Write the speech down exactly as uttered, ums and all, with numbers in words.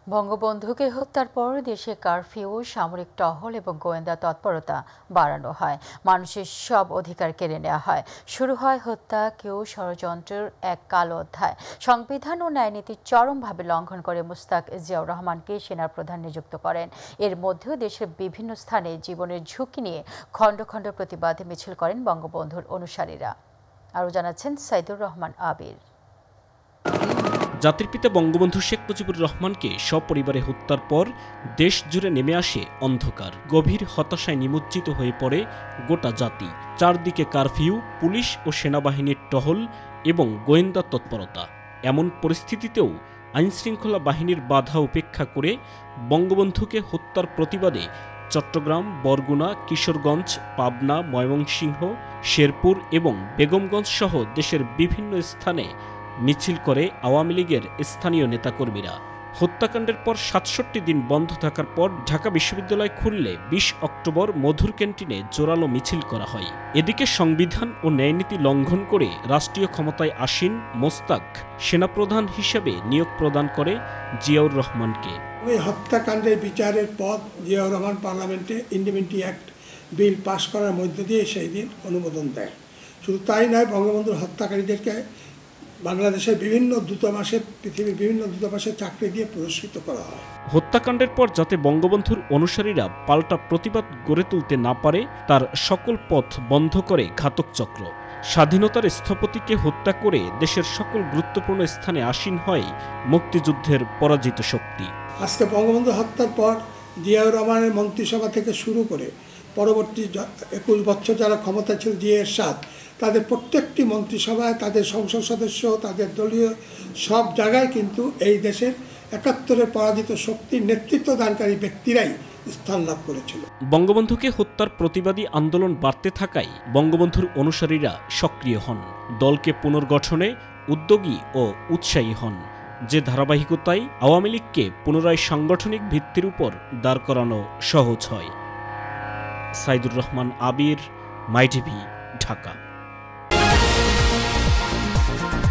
বঙ্গবন্ধুকে হত্যার পর দেশে কারফিউ, সামরিক টহল এবং গোয়েন্দা তৎপরতা বাড়ানো হয়। মানুষের সব অধিকার কেড়ে নেওয়া হয়। শুরু হয় হত্যা, কেউ ষড়যন্ত্রের এক কালো অধ্যায়। সংবিধান ও ন্যায়নীতি চরমভাবে লঙ্ঘন করে মুস্তাক জিয়াউর রহমানকে সেনার প্রধান নিযুক্ত করেন। এর মধ্যেও দেশের বিভিন্ন স্থানে জীবনের ঝুঁকি নিয়ে খণ্ড খণ্ড প্রতিবাদ মিছিল করেন বঙ্গবন্ধুর অনুসারীরা। আরও জানাচ্ছেন সাইদুর রহমান আবির। জাতির পিতা বঙ্গবন্ধু শেখ মুজিবুর রহমানকে সপরিবারে হত্যার পর দেশ জুড়ে নেমে আসে অন্ধকার। গভীর হতাশায় নিমজ্জিত হয়ে পড়ে গোটা জাতি। চারদিকে কারফিউ, পুলিশ ও সেনাবাহিনীর টহল এবং গোয়েন্দা তৎপরতা। এমন পরিস্থিতিতেও আইনশৃঙ্খলা বাহিনীর বাধা উপেক্ষা করে বঙ্গবন্ধুকে হত্যার প্রতিবাদে চট্টগ্রাম, বরগুনা, কিশোরগঞ্জ, পাবনা, ময়মনসিংহ, শেরপুর এবং বেগমগঞ্জ সহ দেশের বিভিন্ন স্থানে মিছিল করে আওয়ামী লীগের স্থানীয় নেতাকর্মীরা। হত্যাকাণ্ডের পর সাতষট্টি দিন বন্ধ থাকার পর ঢাকা বিশ্ববিদ্যালয় খুললে বিশ অক্টোবর মধুর ক্যান্টিনে জোরালো মিছিল করা হয়। এদিকে সংবিধান ও ন্যায়নীতি লঙ্ঘন করে রাষ্ট্রীয় ক্ষমতায় আসীন মোস্তাক সেনাপ্রধান হিসেবে নিয়োগ প্রদান করে জিয়াউর রহমানকে। ওই হত্যাকাণ্ডের বিচারের পর জিয়াউর রহমান পার্লামেন্টে ইন্ডিপেন্ডেন্ট অ্যাক্ট বিল পাশ করার মধ্য দিয়ে সেই দিন অনুমোদন দেয়। শুধু তাই নয়, বঙ্গবন্ধুর হত্যাকারীদেরকে বাংলাদেশের বিভিন্ন দূতাবাসে, পৃথিবীর বিভিন্ন দূতাবাসে চাকরি দিয়ে পুরস্কৃত করা হয়। হত্যাকাণ্ডের পর যাতে বঙ্গবন্ধুর অনুসারীরা পাল্টা প্রতিবাদ গড়ে তুলতে না পারে তার সকল পথ বন্ধ করে ঘাতক চক্র। স্বাধীনতার স্থপতিকে হত্যা করে দেশের সকল গুরুত্বপূর্ণ স্থানে আসীন হয় মুক্তিযুদ্ধের পরাজিত শক্তি। আজকে বঙ্গবন্ধু হত্যার পর জিয়াউর রহমানের মন্ত্রিসভা থেকে শুরু করে পরবর্তী একুশ বছর যারা ক্ষমতা ছিল জিয়া এরশাদ, তাদের প্রত্যেকটি মন্ত্রিসভায় তাদের সংসদ সদস্য, তাদের দলীয় সব জায়গায় কিন্তু এই দেশের একাত্তরের পরাজিত শক্তির নেতৃত্ব দানকারী ব্যক্তিরাই স্থান লাভ করেছিল। বঙ্গবন্ধুকে হত্যার প্রতিবাদী আন্দোলন বাড়তে থাকায় বঙ্গবন্ধুর অনুসারীরা সক্রিয় হন। দলকে পুনর্গঠনে উদ্যোগী ও উৎসাহী হন, যে ধারাবাহিকতায় আওয়ামী লীগকে পুনরায় সাংগঠনিক ভিত্তির উপর দাঁড় করানো সহজ হয়। সাইদুর রহমান আবির, মাইটিভি, ঢাকা।